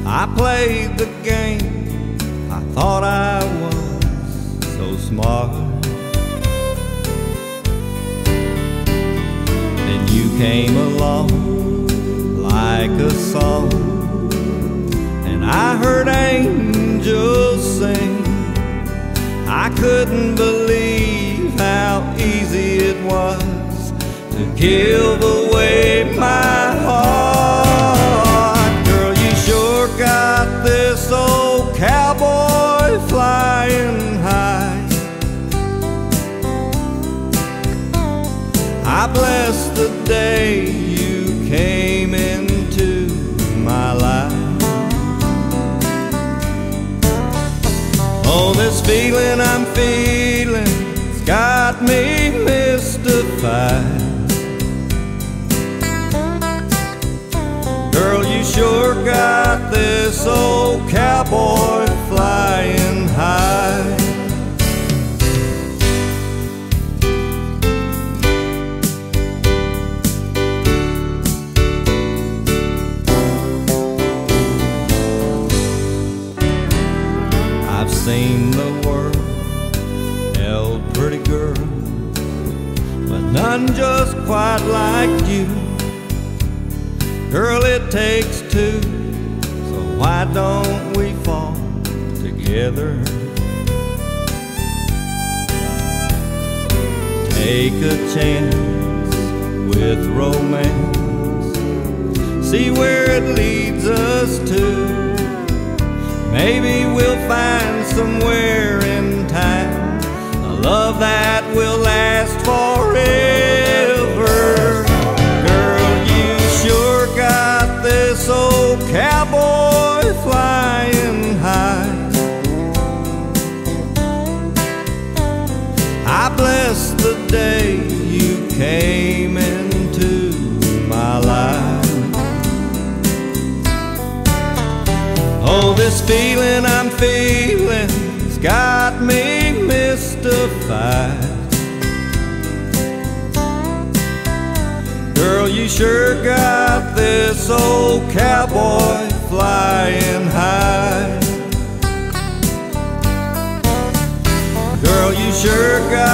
I played the game, I thought I was so smart. Then you came along like a song, and I heard angels sing. I couldn't believe how easy it was to give away my heart. Girl, you sure got this old cowboy flying high. I bless the day you came into my life. Oh, this feeling I'm feeling's got me mystified. Girl, you sure got this old cowboy flying high. I've seen the world, held pretty girls, but none just quite like you. Girl, it takes two, so why don't we fall together? Take a chance with romance, see where it leads us to. Maybe we'll find somewhere in time a love that will last forever. Girl, you sure got this old cowboy flying high. I bless the day you came into my life. Oh, this feeling I'm feeling's got me mystified. Girl, you sure got this old cowboy flying high. Girl, you sure got